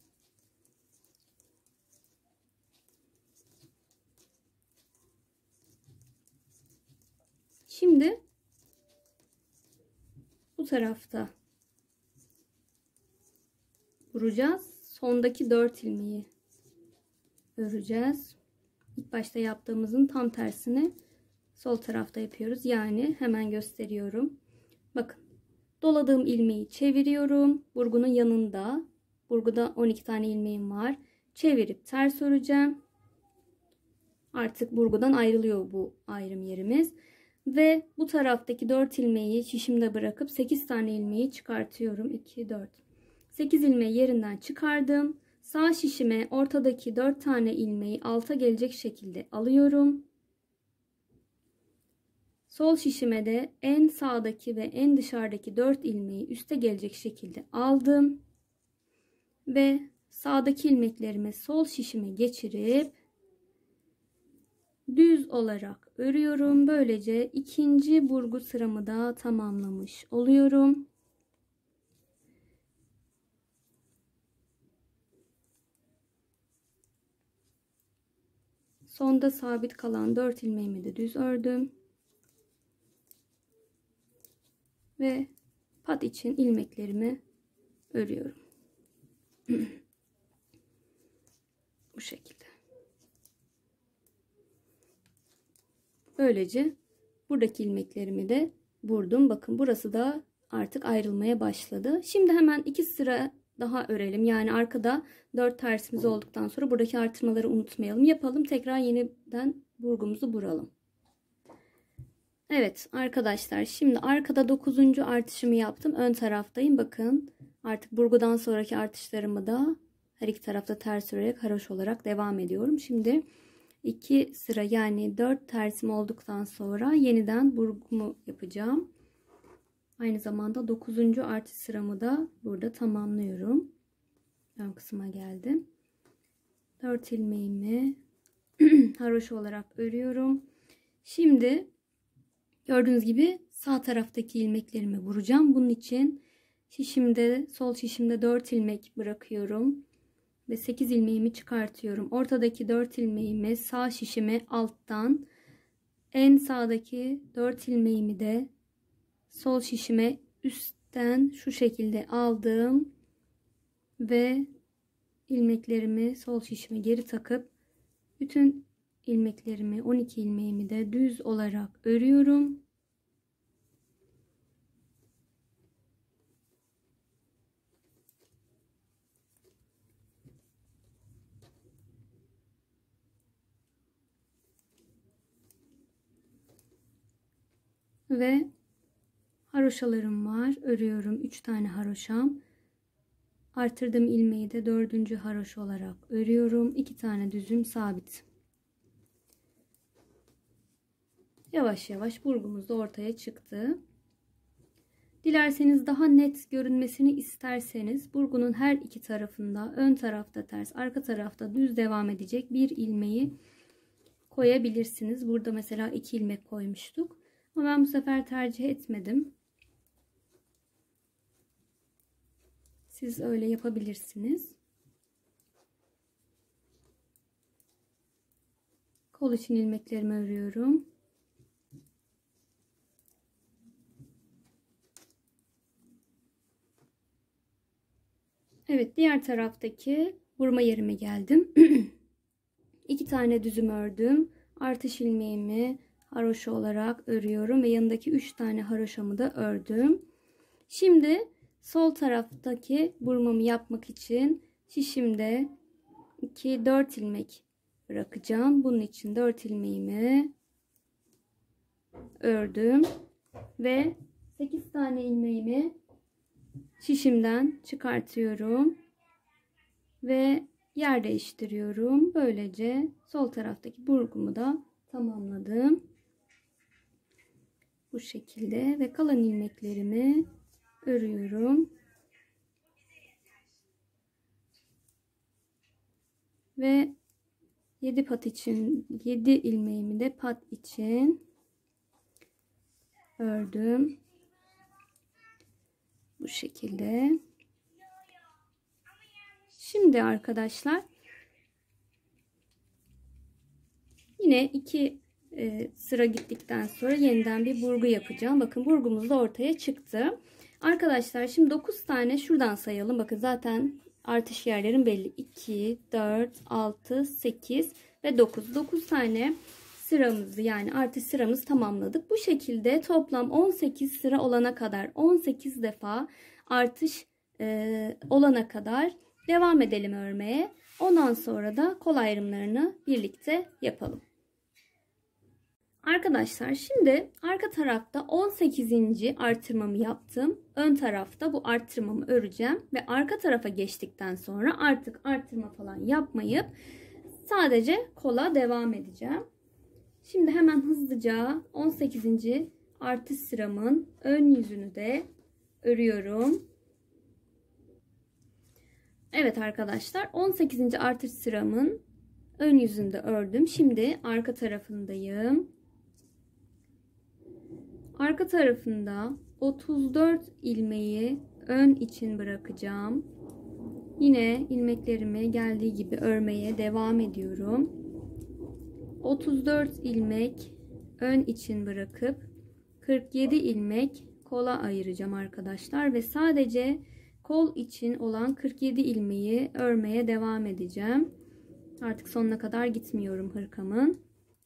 Şimdi bu tarafta vuracağız. sondaki dört ilmeği öreceğiz. İlk başta yaptığımızın tam tersini sol tarafta yapıyoruz. Yani hemen gösteriyorum. Bakın, doladığım ilmeği çeviriyorum. Burgunun yanında. Burguda on iki tane ilmeğim var. Çevirip ters öreceğim. Artık burgudan ayrılıyor bu ayrım yerimiz. Ve bu taraftaki dört ilmeği şişimde bırakıp sekiz tane ilmeği çıkartıyorum. iki, dört. sekiz ilmeği yerinden çıkardım. Sağ şişime ortadaki dört tane ilmeği alta gelecek şekilde alıyorum. Sol şişime de en sağdaki ve en dışarıdaki dört ilmeği üste gelecek şekilde aldım. Ve sağdaki ilmeklerimi sol şişime geçirip düz olarak örüyorum. Böylece ikinci burgu sıramı da tamamlamış oluyorum. Sonda sabit kalan dört ilmeğimi de düz ördüm. Ve pat için ilmeklerimi örüyorum. Bu şekilde. Böylece buradaki ilmeklerimi de vurdum. Bakın burası da artık ayrılmaya başladı. Şimdi hemen iki sıra daha örelim. Yani arkada dört tersimiz olduktan sonra buradaki artırmaları unutmayalım. Yapalım. Tekrar yeniden burgumuzu vuralım. Evet arkadaşlar, şimdi arkada dokuzuncu artışımı yaptım. Ön taraftayım. Bakın artık burgudan sonraki artışlarımı da her iki tarafta ters örerek haroş olarak devam ediyorum. Şimdi iki sıra yani dört tersim olduktan sonra yeniden burgumu yapacağım. Aynı zamanda dokuzuncu artış sıramı da burada tamamlıyorum. Ön kısma geldim. dört ilmeğimi haroş olarak örüyorum. Şimdi gördüğünüz gibi sağ taraftaki ilmeklerimi vuracağım. Bunun için şişimde, sol şişimde dört ilmek bırakıyorum. Ve sekiz ilmeğimi çıkartıyorum. Ortadaki dört ilmeğimi sağ şişime alttan, en sağdaki dört ilmeğimi de sol şişime üstten şu şekilde aldım. Ve ilmeklerimi sol şişime geri takıp bütün ilmeklerimi, on iki ilmeğimi de düz olarak örüyorum. Ve haroşalarım var. Örüyorum. üç tane haroşam. Artırdığım ilmeği de dördüncü haroşa olarak örüyorum. iki tane düzüm sabit. Yavaş yavaş burgumuz da ortaya çıktı. Dilerseniz daha net görünmesini isterseniz burgunun her iki tarafında, ön tarafta ters, arka tarafta düz devam edecek bir ilmeği koyabilirsiniz. Burada mesela iki ilmek koymuştuk. Ama ben bu sefer tercih etmedim. Siz öyle yapabilirsiniz. Kol için ilmeklerimi örüyorum. Evet, diğer taraftaki vurma yerime geldim. İki tane düzüm ördüm. Artış ilmeğimi haroşa olarak örüyorum ve yanındaki üç tane haroşamı da ördüm. Şimdi sol taraftaki vurmamı yapmak için şişimde iki dört ilmek bırakacağım. Bunun için dört ilmeğimi ördüm ve sekiz tane ilmeğimi şişimden çıkartıyorum ve yer değiştiriyorum. Böylece sol taraftaki burgumu da tamamladım. Bu şekilde ve kalan ilmeklerimi örüyorum. Ve yedi pat için yedi ilmeğimi de pat için ördüm. Bu şekilde. Şimdi arkadaşlar yine iki e, sıra gittikten sonra yeniden bir burgu yapacağım. Bakın burgumuz da ortaya çıktı. Arkadaşlar şimdi dokuz tane şuradan sayalım. Bakın zaten Artış yerlerim belli. iki, dört, altı, sekiz ve dokuz. dokuz tane sıramızı yani artış sıramızı tamamladık. Bu şekilde toplam on sekiz sıra olana kadar on sekiz defa artış e, olana kadar devam edelim örmeye. Ondan sonra da kol ayrımlarını birlikte yapalım. Arkadaşlar şimdi arka tarafta on sekizinci artırmamı yaptım. Ön tarafta bu artırmamı öreceğim ve arka tarafa geçtikten sonra artık artırma falan yapmayıp sadece kola devam edeceğim. Şimdi hemen hızlıca on sekizinci artış sıramın ön yüzünü de örüyorum. Evet arkadaşlar, on sekizinci artış sıramın ön yüzünü de ördüm. Şimdi arka tarafındayım. Arka tarafında otuz dört ilmeği ön için bırakacağım. Yine ilmeklerimi geldiği gibi örmeye devam ediyorum. otuz dört ilmek ön için bırakıp kırk yedi ilmek kola ayıracağım arkadaşlar ve sadece kol için olan kırk yedi ilmeği örmeye devam edeceğim. Artık sonuna kadar gitmiyorum hırkamın.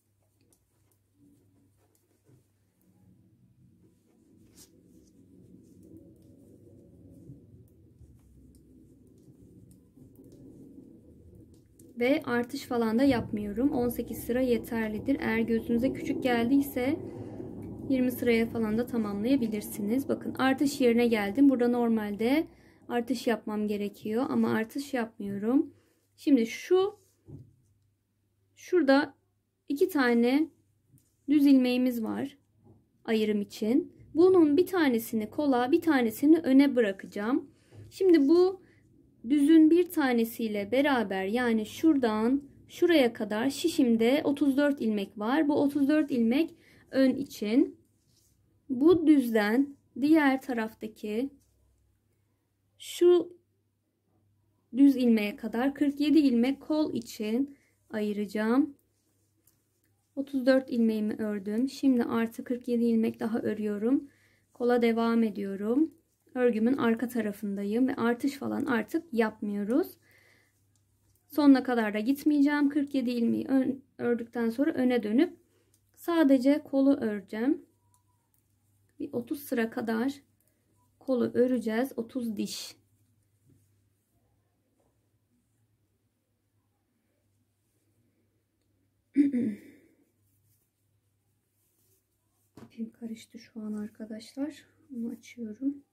Ve artış falan da yapmıyorum. on sekiz sıra yeterlidir. Eğer gözünüze küçük geldiyse yirmi sıraya falan da tamamlayabilirsiniz. Bakın artış yerine geldim. Burada normalde artış yapmam gerekiyor ama artış yapmıyorum. Şimdi şu şurada iki tane düz ilmeğimiz var ayırım için. Bunun bir tanesini kola, bir tanesini öne bırakacağım. Şimdi bu düzün bir tanesiyle beraber yani şuradan şuraya kadar şişimde otuz dört ilmek var. Bu otuz dört ilmek ön için. Bu düzden diğer taraftaki şu düz ilmeğe kadar kırk yedi ilmek kol için ayıracağım. otuz dört ilmeğimi ördüm. Şimdi artı kırk yedi ilmek daha örüyorum. Kola devam ediyorum. Örgümün arka tarafındayım ve artış falan artık yapmıyoruz. Sonuna kadar da gitmeyeceğim. kırk yedi ilmeği ördükten sonra öne dönüp sadece kolu öreceğim. Bir otuz sıra kadar kolu öreceğiz. otuz diş. İpim karıştı şu an arkadaşlar. Onu açıyorum.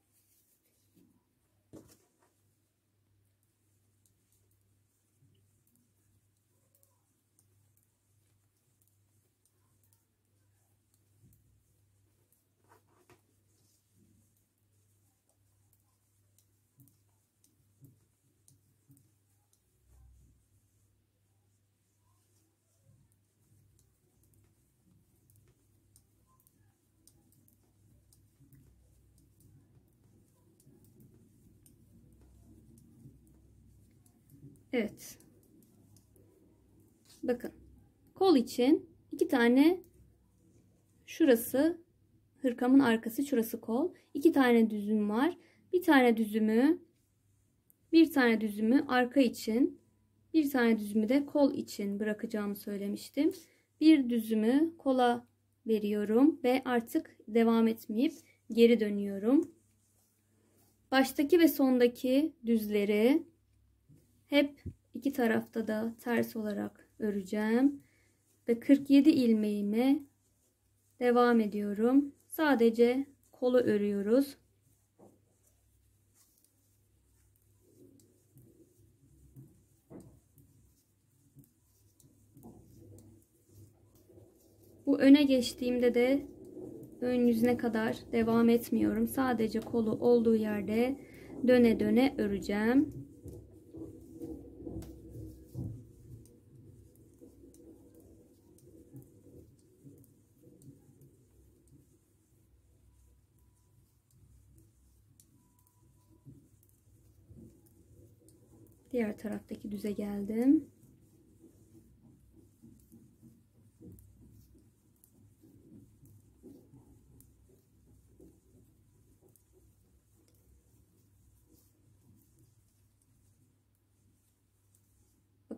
Evet. Bakın. Kol için iki tane şurası hırkamın arkası, şurası kol. İki tane düzüm var. Bir tane düzümü bir tane düzümü arka için, bir tane düzümü de kol için bırakacağımı söylemiştim. Bir düzümü kola veriyorum ve artık devam etmeyip geri dönüyorum. Baştaki ve sondaki düzleri hep iki tarafta da ters olarak öreceğim ve kırk yedi ilmeğime devam ediyorum. Sadece kolu örüyoruz. Bu öne geçtiğimde de ön yüzüne kadar devam etmiyorum. Sadece kolu olduğu yerde döne döne öreceğim. Diğer taraftaki düze geldim.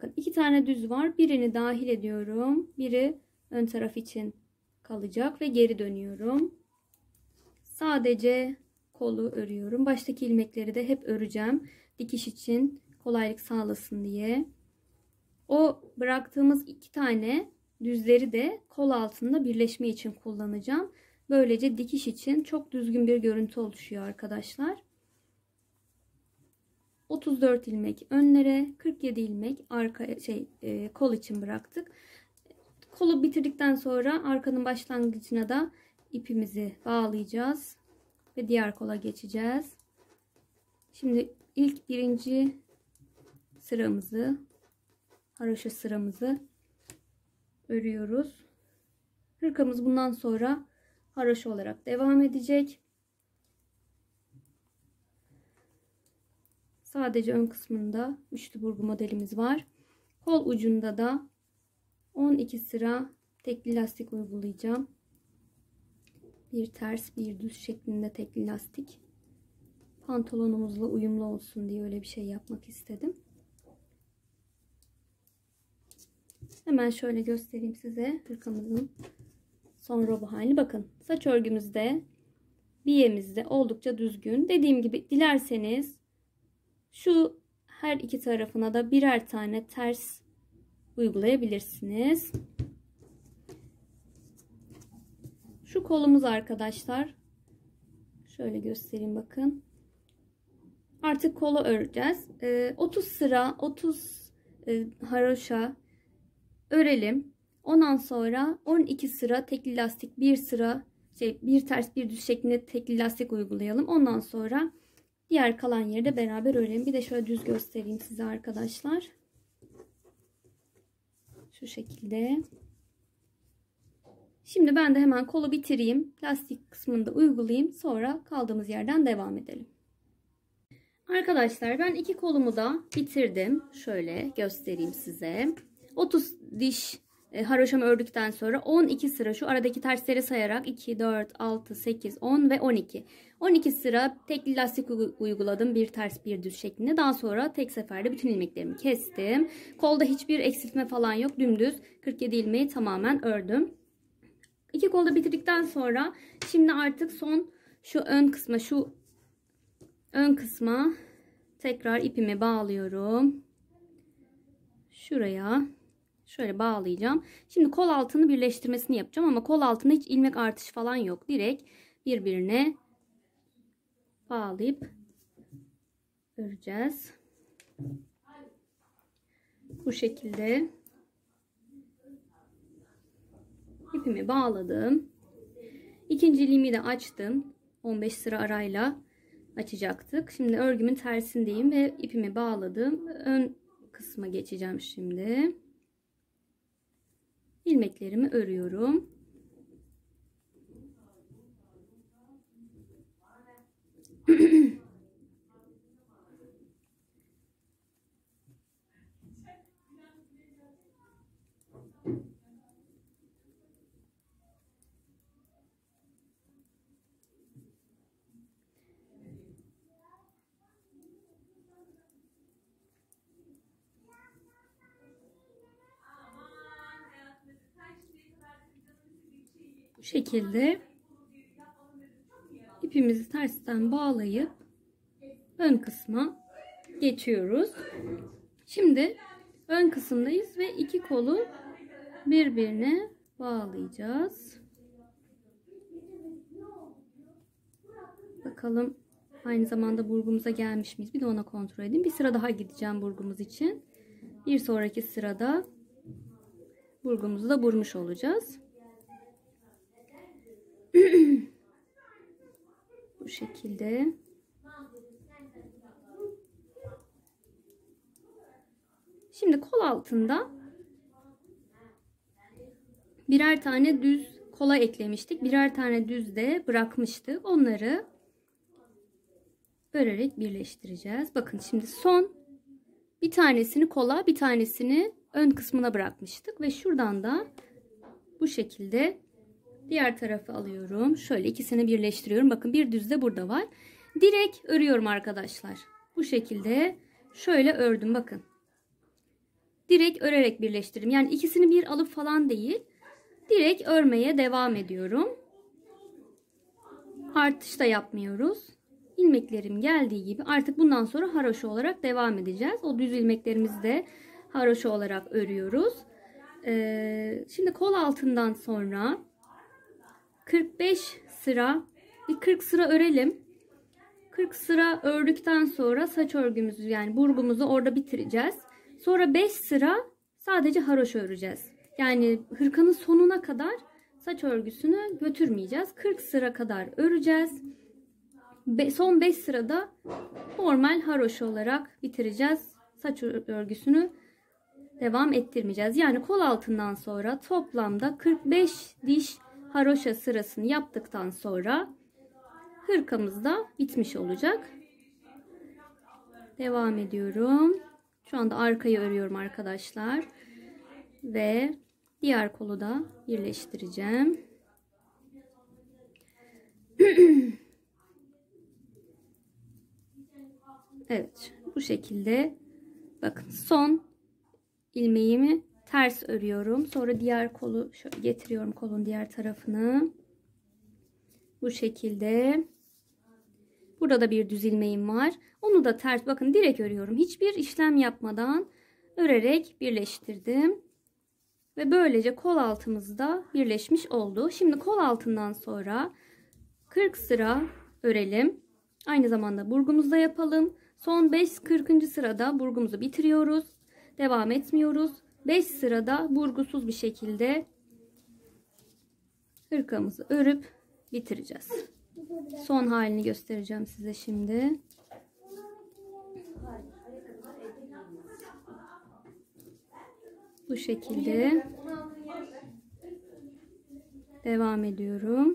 bakın iki tane düz var. Birini dahil ediyorum. Biri ön taraf için kalacak ve geri dönüyorum. Sadece kolu örüyorum. Baştaki ilmekleri de hep öreceğim. Dikiş için kolaylık sağlasın diye. O bıraktığımız iki tane düzleri de kol altında birleşme için kullanacağım. Böylece dikiş için çok düzgün bir görüntü oluşuyor arkadaşlar. otuz dört ilmek önlere, kırk yedi ilmek arka şey e, kol için bıraktık. Kolu bitirdikten sonra arkanın başlangıcına da ipimizi bağlayacağız ve diğer kola geçeceğiz. Şimdi ilk birinci sıramızı, haroşa sıramızı örüyoruz. Hırkamız bundan sonra haroşa olarak devam edecek. Sadece ön kısmında üçlü burgu modelimiz var. Kol ucunda da on iki sıra tekli lastik uygulayacağım. Bir ters bir düz şeklinde tekli lastik. Pantolonumuzla uyumlu olsun diye öyle bir şey yapmak istedim. Hemen şöyle göstereyim size hırkamızın son robu halini. Bakın saç örgümüzde, biyemizde oldukça düzgün. Dediğim gibi dilerseniz şu her iki tarafına da birer tane ters uygulayabilirsiniz. Şu kolumuz arkadaşlar. Şöyle göstereyim bakın. Artık kolu öreceğiz. Ee, otuz sıra otuz e, haroşa örelim. Ondan sonra on iki sıra tekli lastik, bir sıra şey bir ters bir düz şeklinde tekli lastik uygulayalım. Ondan sonra diğer kalan yeri de beraber örelim. Bir de şöyle düz göstereyim size arkadaşlar. Şu şekilde. Şimdi ben de hemen kolu bitireyim. Lastik kısmını da uygulayayım. Sonra kaldığımız yerden devam edelim. Arkadaşlar ben iki kolumu da bitirdim. Şöyle göstereyim size. otuz diş e, haroşamı ördükten sonra on iki sıra şu aradaki tersleri sayarak iki, dört, altı, sekiz, on ve on iki. on iki sıra tekli lastik uyguladım. Bir ters bir düz şeklinde. Daha sonra tek seferde bütün ilmeklerimi kestim. Kolda hiçbir eksiltme falan yok. Dümdüz kırk yedi ilmeği tamamen ördüm. İki kolda bitirdikten sonra şimdi artık son şu ön kısma şu ön kısma tekrar ipimi bağlıyorum. Şuraya şöyle bağlayacağım. Şimdi kol altını birleştirmesini yapacağım ama kol altında hiç ilmek artışı falan yok. Direkt birbirine bağlayıp öreceğiz. Bu şekilde ipimi bağladım. İkinci ilmeğimi de açtım. on beş sıra arayla açacaktık. Şimdi örgümün tersindeyim ve ipimi bağladım. Ön kısma geçeceğim şimdi. İlmeklerimi örüyorum. Bu şekilde ipimizi tersten bağlayıp ön kısma geçiyoruz. Şimdi ön kısımdayız ve iki kolu birbirine bağlayacağız. Bakalım aynı zamanda burgumuza gelmiş miyiz? Bir de ona kontrol edeyim. Bir sıra daha gideceğim burgumuz için. Bir sonraki sırada burgumuzu da burmuş olacağız. Bu şekilde. Şimdi kol altında birer tane düz kola eklemiştik. Birer tane düz de bırakmıştık. Onları örerek birleştireceğiz. Bakın şimdi son bir tanesini kola, bir tanesini ön kısmına bırakmıştık ve şuradan da bu şekilde diğer tarafı alıyorum. Şöyle ikisini birleştiriyorum. Bakın bir düz de burada var. Direkt örüyorum arkadaşlar. Bu şekilde şöyle ördüm bakın. direkt örerek birleştirdim. Yani ikisini bir alıp falan değil. Direkt örmeye devam ediyorum. Artış da yapmıyoruz. İlmeklerim geldiği gibi artık bundan sonra haroşa olarak devam edeceğiz. O düz ilmeklerimizi de haroşa olarak örüyoruz. Ee, şimdi kol altından sonra kırk beş sıra, bir kırk sıra örelim. kırk sıra ördükten sonra saç örgümüzü, yani burgumuzu orada bitireceğiz. Sonra beş sıra sadece haroşa öreceğiz. Yani hırkanın sonuna kadar saç örgüsünü götürmeyeceğiz. kırk sıra kadar öreceğiz. Son beş sırada normal haroşa olarak bitireceğiz. Saç örgüsünü devam ettirmeyeceğiz. Yani kol altından sonra toplamda kırk beş diş haroşa sırasını yaptıktan sonra hırkamız da bitmiş olacak. Devam ediyorum. Şu anda arkayı örüyorum arkadaşlar. Ve diğer kolu da birleştireceğim. Evet, bu şekilde bakın son ilmeğimi ters örüyorum. Sonra diğer kolu şöyle getiriyorum, kolun diğer tarafını. Bu şekilde. Burada da bir düz ilmeğim var. Onu da ters, bakın direkt örüyorum. Hiçbir işlem yapmadan örerek birleştirdim. Ve böylece kol altımız da birleşmiş oldu. Şimdi kol altından sonra kırk sıra örelim. Aynı zamanda burgumuzu da yapalım. Son beş kırkıncı sırada burgumuzu bitiriyoruz. Devam etmiyoruz. beş sırada burgusuz bir şekilde hırkamızı örüp bitireceğiz. Son halini göstereceğim size şimdi. Bu şekilde devam ediyorum.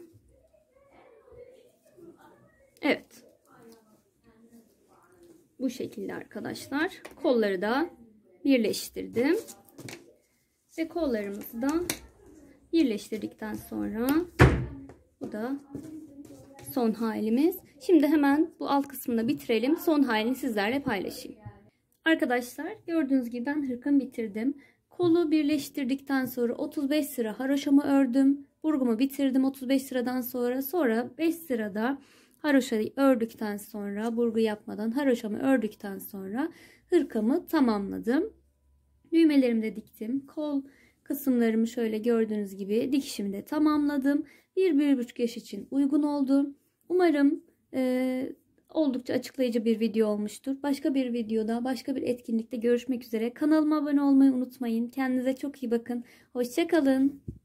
Evet. Bu şekilde arkadaşlar. Kolları da birleştirdim. Ve kollarımızı da birleştirdikten sonra bu da son halimiz. Şimdi hemen bu alt kısmını bitirelim. Son halini sizlerle paylaşayım. Arkadaşlar gördüğünüz gibi ben hırkamı bitirdim. Kolu birleştirdikten sonra otuz beş sıra haroşamı ördüm. Burgumu bitirdim otuz beş sıradan sonra. Sonra beş sırada haroşayı ördükten sonra, burgu yapmadan haroşamı ördükten sonra hırkamı tamamladım. Düğmelerimi de diktim. Kol kısımlarımı şöyle gördüğünüz gibi dikişimi de tamamladım. bir bir buçuk yaş için uygun oldu. Umarım e, oldukça açıklayıcı bir video olmuştur. Başka bir videoda, başka bir etkinlikte görüşmek üzere. Kanalıma abone olmayı unutmayın. Kendinize çok iyi bakın. Hoşça kalın.